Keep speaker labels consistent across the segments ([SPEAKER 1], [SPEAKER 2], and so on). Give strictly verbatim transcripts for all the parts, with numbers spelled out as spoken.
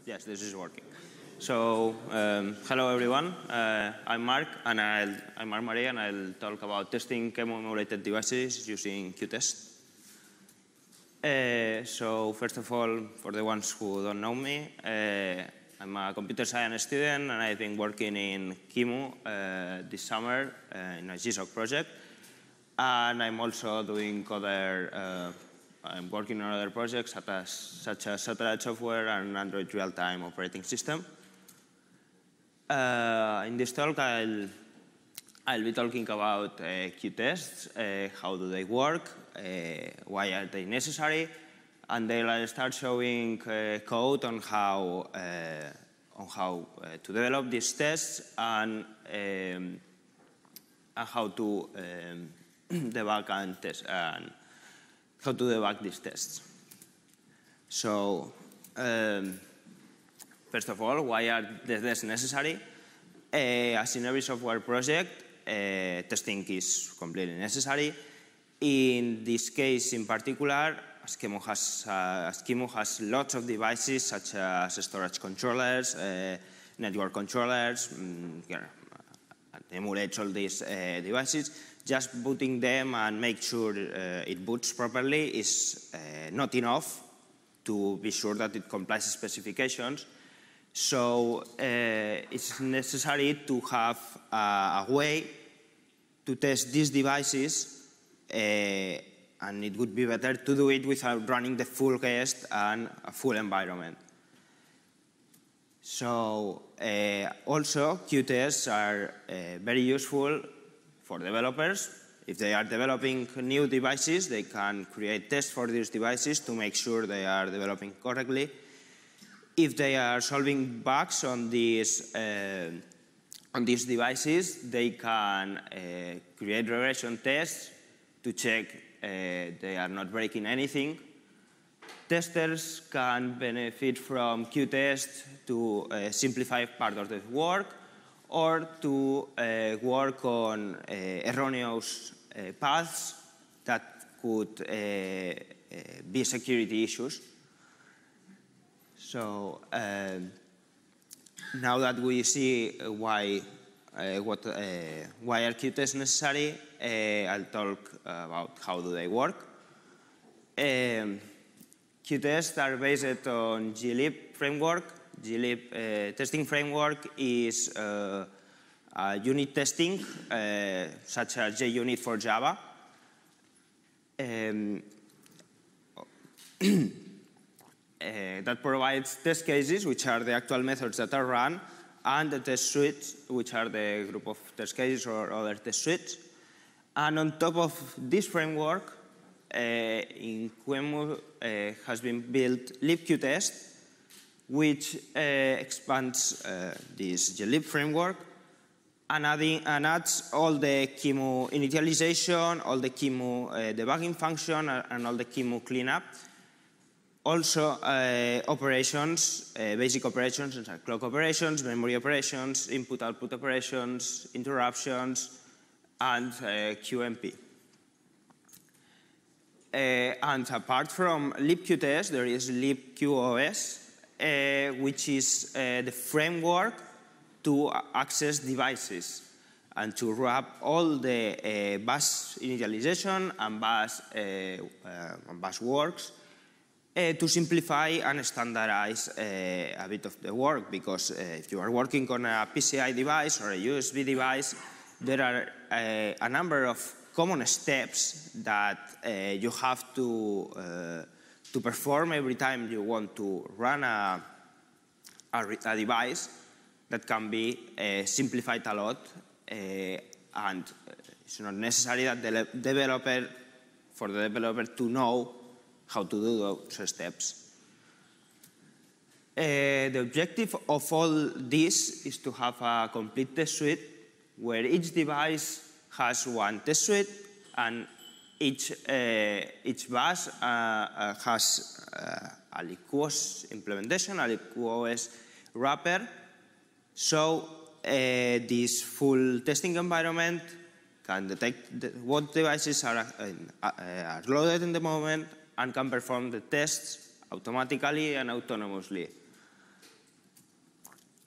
[SPEAKER 1] Yes, this is working. So, um, hello everyone. Uh, I'm Marc, and I'll, I'm Marc Marí, and I'll talk about testing Q E M U emulated devices using qtest. Uh, so, first of all, for the ones who don't know me, uh, I'm a computer science student, and I've been working in Q E M U uh, this summer uh, in a GSoC project. And I'm also doing other, uh, I'm working on other projects such as, such as satellite software and Android real-time operating system. Uh, in this talk, I'll, I'll be talking about uh, qtests, uh, how do they work, uh, why are they necessary, and then I'll start showing uh, code on how, uh, on how uh, to develop these tests and, um, and how to um, debug and test and how to debug these tests. So, um, first of all, why are the tests necessary? Uh, as in every software project, uh, testing is completely necessary. In this case, in particular, as Q E M U has, uh, as Q E M U has lots of devices such as storage controllers, uh, network controllers, um, yeah, emulates all these uh, devices. Just booting them and make sure uh, it boots properly is uh, not enough to be sure that it complies with specifications. So uh, it's necessary to have uh, a way to test these devices, uh, and it would be better to do it without running the full test and a full environment. So uh, also, qtests are uh, very useful for developers. If they are developing new devices, they can create tests for these devices to make sure they are developing correctly. If they are solving bugs on these, uh, on these devices, they can uh, create regression tests to check uh, they are not breaking anything. Testers can benefit from qtest to uh, simplify part of the work, or to uh, work on uh, erroneous uh, paths that could uh, uh, be security issues. So uh, now that we see why, uh, what, uh, why are qtests necessary, uh, I'll talk about how do they work. Um, qtests are based on glib framework. glib uh, testing framework is uh, uh, unit testing, uh, such as JUnit for Java. Um, uh, that provides test cases, which are the actual methods that are run, and the test suites, which are the group of test cases or other test suites. And on top of this framework, uh, in Q E M U uh, has been built libqtest, which uh, expands uh, this glib framework and, adding, and adds all the Q E M U initialization, all the Q E M U uh, debugging function, and all the Q E M U cleanup. Also, uh, operations, uh, basic operations, such as clock operations, memory operations, input-output operations, interruptions, and uh, Q M P. Uh, and apart from libqtest, there is libqos, Uh, which is uh, the framework to access devices and to wrap all the uh, bus initialization and bus, uh, uh, and bus works uh, to simplify and standardize uh, a bit of the work, because uh, if you are working on a P C I device or a U S B device, there are uh, a number of common steps that uh, you have to uh, to perform every time you want to run a, a, a device that can be uh, simplified a lot, uh, and it's not necessary that the developer, for the developer to know how to do those steps. Uh, the objective of all this is to have a complete test suite where each device has one test suite, and Each, uh, each bus uh, uh, has uh, a libqos implementation, a libqos wrapper. So uh, this full testing environment can detect the, what devices are, uh, are loaded in the moment and can perform the tests automatically and autonomously.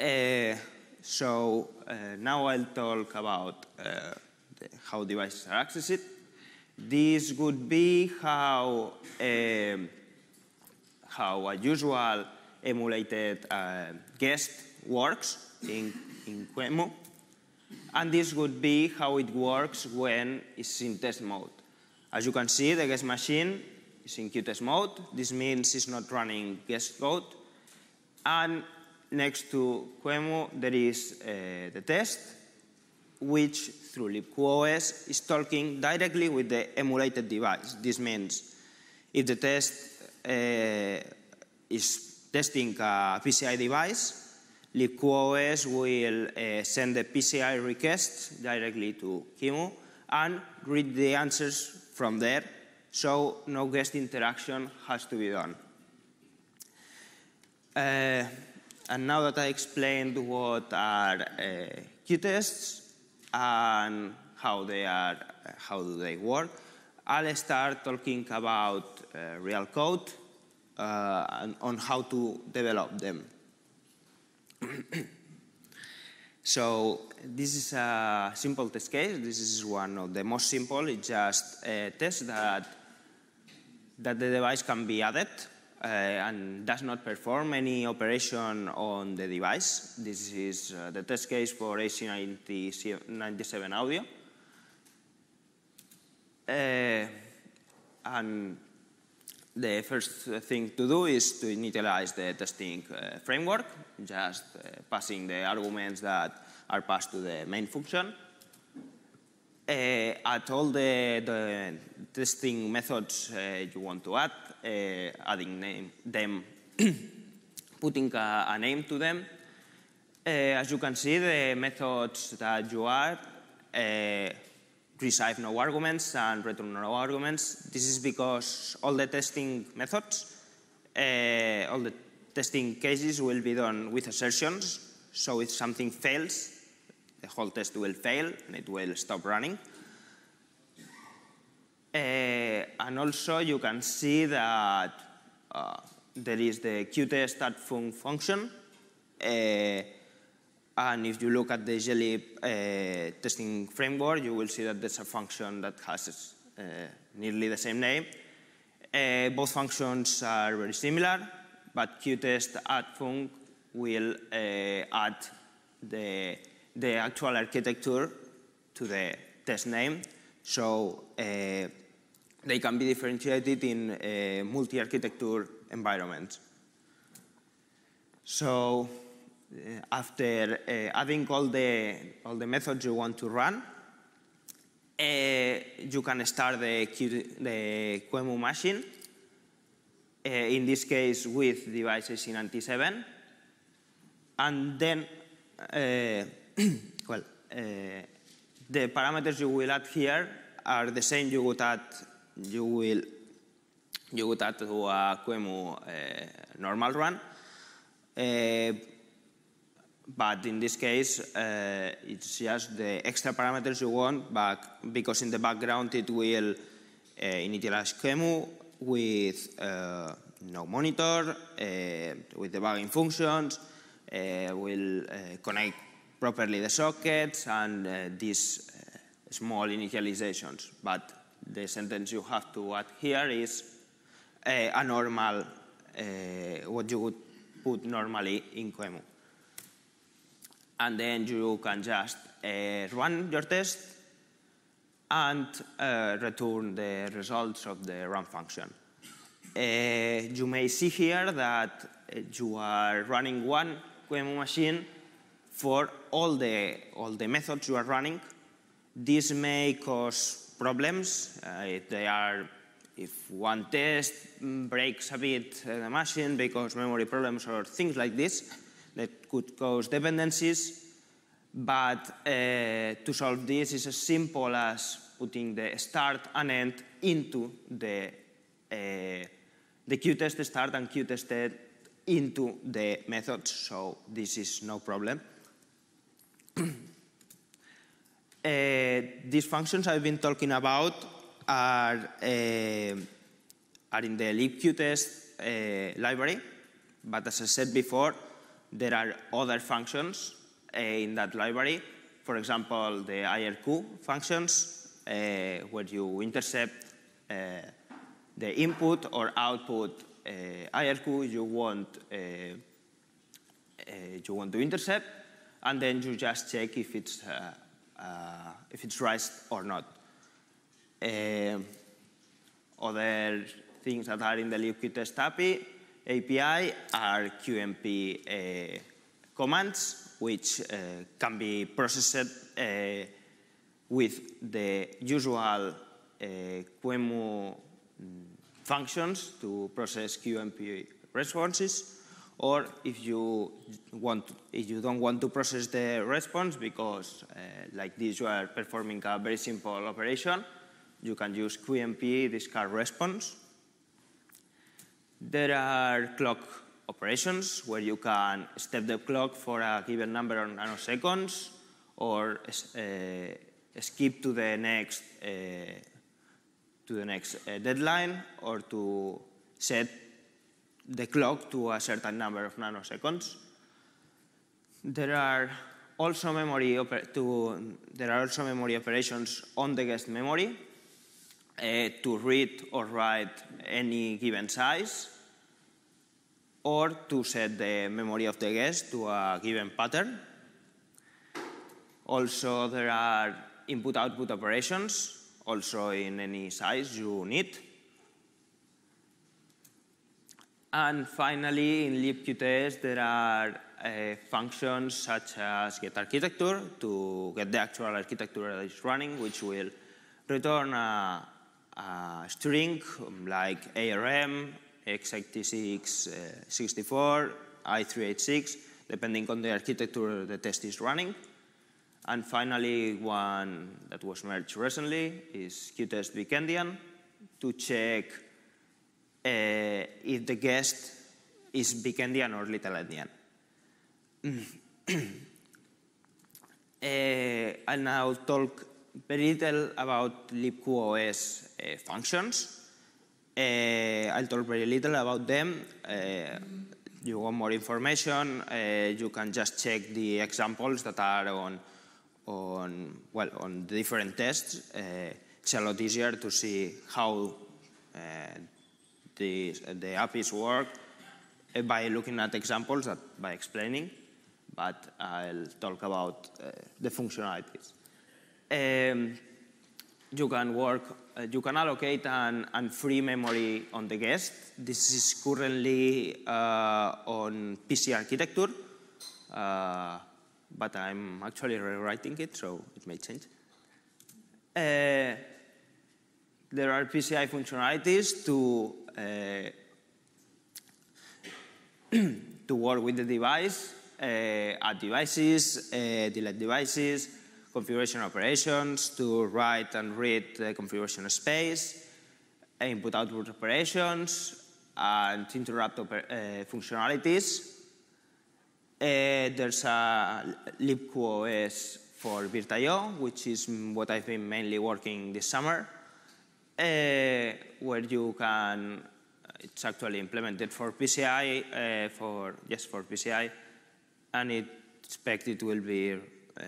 [SPEAKER 1] Uh, so uh, now I'll talk about uh, the, how devices are accessed. This would be how, uh, how a usual emulated uh, guest works in, in Q E M U. And this would be how it works when it's in test mode. As you can see, the guest machine is in qtest mode. This means it's not running guest code. And next to Q E M U, there is uh, the test, which through libqos is talking directly with the emulated device. This means if the test uh, is testing a P C I device, libqos will uh, send the P C I request directly to Q E M U and read the answers from there, so no guest interaction has to be done. Uh, and now that I explained what are uh, qtests and how they are, uh, how do they work, I'll start talking about uh, real code uh, and on how to develop them. So this is a simple test case. This is one of the most simple. It's just a test that, that the device can be added uh, and does not perform any operation on the device. This is uh, the test case for A C ninety-seven audio. Uh, and the first thing to do is to initialize the testing uh, framework, just uh, passing the arguments that are passed to the main function. Uh, add all the, the testing methods uh, you want to add, uh, adding name, them, putting a, a name to them. Uh, as you can see, the methods that you add uh, receive no arguments and return no arguments. This is because all the testing methods, uh, all the testing cases will be done with assertions. So if something fails, the whole test will fail and it will stop running. Uh, and also you can see that uh, there is the qtest add func function. Uh, And if you look at the glib uh, testing framework, you will see that there's a function that has uh, nearly the same name. Uh, both functions are very similar, but qtest add func will uh, add the, the actual architecture to the test name. So uh, they can be differentiated in uh, multi-architecture environments. So Uh, after uh, adding all the, all the methods you want to run, uh, you can start the, Q, the Q E M U machine, uh, in this case with device A C ninety-seven. And then, uh, well, uh, the parameters you will add here are the same you would add, you will, you would add to a Q E M U uh, normal run. Uh, But in this case, uh, it's just the extra parameters you want, but because in the background it will uh, initialize Q E M U with uh, no monitor, uh, with debugging functions, uh, will uh, connect properly the sockets and uh, these uh, small initializations. But the sentence you have to add here is uh, a normal, uh, what you would put normally in Q E M U. And then you can just uh, run your test and uh, return the results of the run function. Uh, you may see here that you are running one Q E M U machine for all the, all the methods you are running. This may cause problems. Uh, if, they are, if one test breaks a bit uh, the machine because memory problems or things like this, that could cause dependencies, but uh, to solve this is as simple as putting the start and end into the, uh, the qtest start and qtest end into the methods, so this is no problem. uh, these functions I've been talking about are, uh, are in the libqtest uh, library, but as I said before, there are other functions uh, in that library. For example, the I R Q functions, uh, where you intercept uh, the input or output uh, I R Q you want, uh, uh, you want to intercept, and then you just check if it's, uh, uh, if it's right or not. Uh, other things that are in the libqtest A P I, A P I are Q M P uh, commands, which uh, can be processed uh, with the usual uh, Q E M U functions to process Q M P responses, or if you want, if you don't want to process the response because, uh, like this, you are performing a very simple operation, you can use Q M P discard response. There are clock operations where you can step the clock for a given number of nanoseconds, or uh, skip to the next uh, to the next uh, deadline, or to set the clock to a certain number of nanoseconds. There are also memory to there are also memory operations on the guest memory uh, to read or write any given size, or to set the memory of the guest to a given pattern. Also, there are input-output operations, also in any size you need. And finally, in libqtest, there are uh, functions such as getArchitecture to get the actual architecture that is running, which will return a, a string like A R M, x eighty-six sixty-four, I three eighty-six, depending on the architecture the test is running. And finally, one that was merged recently is qtest Weekendian to check uh, if the guest is Weekendian or little endian. uh, I'll now talk very little about libqos uh, functions. Uh, I'll talk very little about them. Uh, you want more information, uh, you can just check the examples that are on, on, well, on the different tests. Uh, it's a lot easier to see how uh, the, the A P Is work uh, by looking at examples than by explaining, but I'll talk about uh, the functionalities. Um, you can work Uh, you can allocate an, an free memory on the guest. This is currently uh, on P C architecture, uh, but I'm actually rewriting it, so it may change. Uh, there are P C I functionalities to, uh, to work with the device, uh, add devices, uh, delete devices, configuration operations to write and read the configuration space, input-output operations, and interrupt uh, functionalities. Uh, there's a libqos for virt I O, which is what I've been mainly working this summer, uh, where you can, it's actually implemented for P C I, uh, for, yes, for P C I, and it expected it will be uh,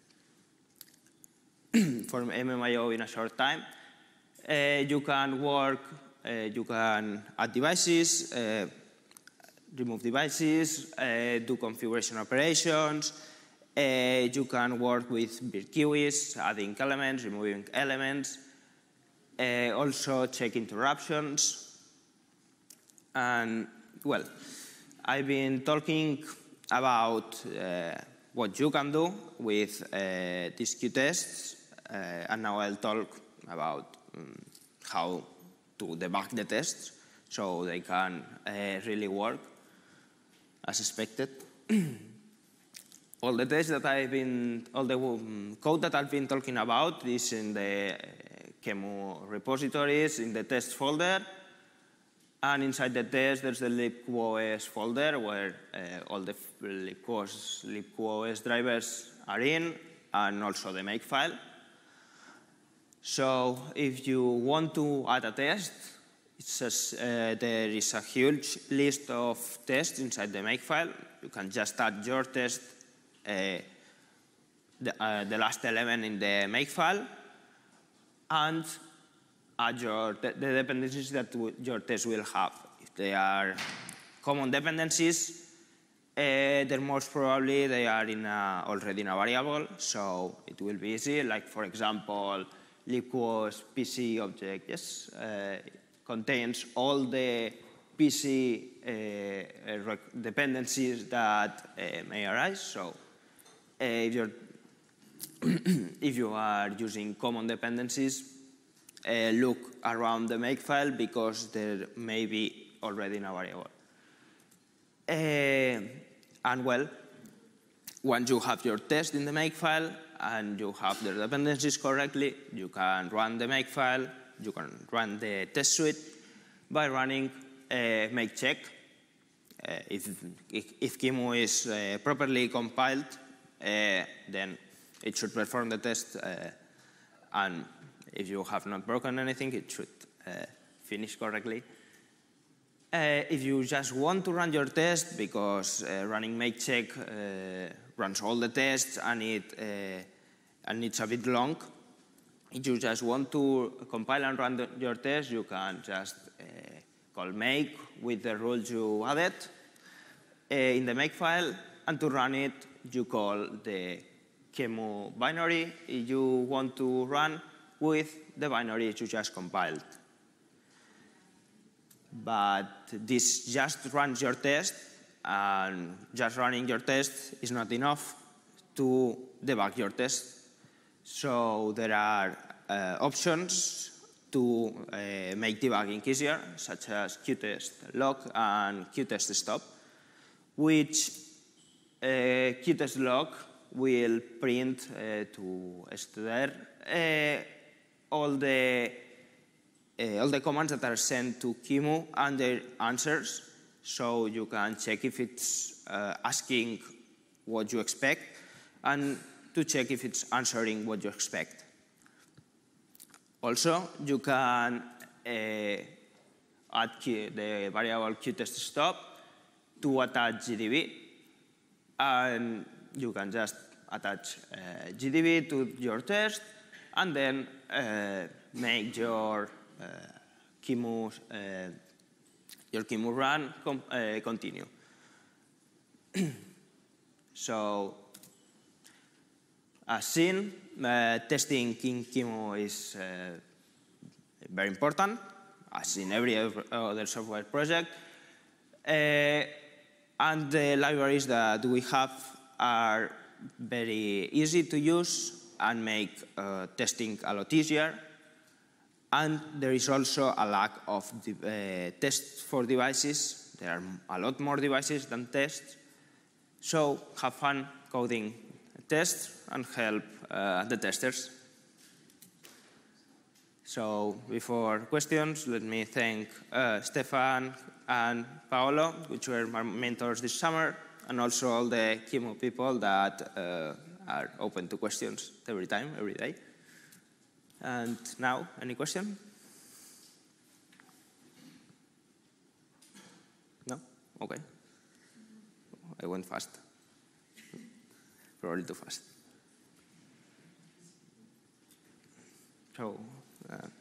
[SPEAKER 1] for M M I O in a short time. Uh, you can work, uh, you can add devices, uh, remove devices, uh, do configuration operations. Uh, you can work with virt Q Es, adding elements, removing elements. Uh, also check interruptions. And, well, I've been talking about uh, what you can do with uh, these qtests. Uh, and now I'll talk about um, how to debug the tests so they can uh, really work as expected. All the tests that I've been, all the um, code that I've been talking about is in the uh, Q E M U repositories, in the test folder. And inside the test, there's the libqos folder where uh, all the libqos, libqos drivers are in, and also the makefile. So if you want to add a test, it says uh, there is a huge list of tests inside the makefile. You can just add your test, uh, the, uh, the last element in the makefile, and add your the dependencies that your test will have. If they are common dependencies, Uh, then most probably they are in a, already in a variable, so it will be easy. Like, for example, libquos P C object, yes, uh, contains all the P C uh, dependencies that uh, may arise. So uh, if, you're if you are using common dependencies, uh, look around the makefile because there may be already in a variable. Uh, And well, once you have your test in the makefile and you have the dependencies correctly, you can run the makefile, you can run the test suite by running a make check. Uh, if, if, if Q E M U is uh, properly compiled, uh, then it should perform the test. Uh, and if you have not broken anything, it should uh, finish correctly. Uh, if you just want to run your test because uh, running make check uh, runs all the tests and it uh, and it's a bit long, if you just want to compile and run the, your test, you can just uh, call make with the rules you added uh, in the makefile, and to run it, you call the Q E M U binary if you want to run with the binary you just compiled. But this just runs your test, and just running your test is not enough to debug your test. So there are uh, options to uh, make debugging easier, such as qtest log and qtest stop, which uh, qtest log will print uh, to str uh, all the Uh, all the commands that are sent to Q E M U and their answers, so you can check if it's uh, asking what you expect and to check if it's answering what you expect. Also, you can uh, add Q the variable qtest_stop to attach G D B, and you can just attach uh, G D B to your test and then uh, make your Uh, Q E M U, uh, your Q E M U run com uh, continue. So, as seen, uh, testing in Q E M U is uh, very important, as in every other software project. Uh, and the libraries that we have are very easy to use and make uh, testing a lot easier. And there is also a lack of the, uh, tests for devices. There are a lot more devices than tests. So have fun coding tests and help uh, the testers. So before questions, let me thank uh, Stefan and Paolo, which were my mentors this summer, and also all the Q E M U people that uh, are open to questions every time, every day. And now, any question? No? Okay. I went fast. Probably too fast. So, uh,